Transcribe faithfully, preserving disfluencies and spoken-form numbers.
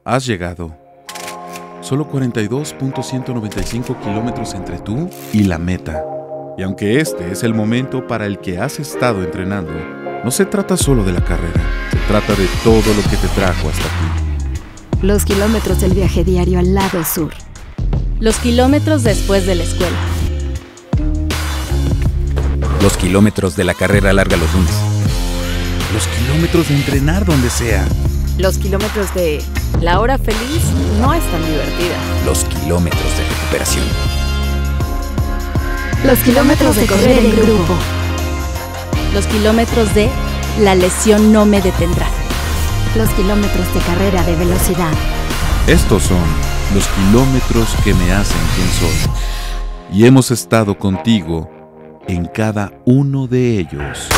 Has llegado. Solo cuarenta y dos punto ciento noventa y cinco kilómetros entre tú y la meta. Y aunque este es el momento para el que has estado entrenando, no se trata solo de la carrera, se trata de todo lo que te trajo hasta aquí. Los kilómetros del viaje diario al lado sur. Los kilómetros después de la escuela. Los kilómetros de la carrera larga los lunes. Los kilómetros de entrenar donde sea. Los kilómetros de la hora feliz no es tan divertida. Los kilómetros de recuperación. Los kilómetros de correr en grupo. Los kilómetros de la lesión no me detendrá. Los kilómetros de carrera de velocidad. Estos son los kilómetros que me hacen quien soy. Y hemos estado contigo en cada uno de ellos.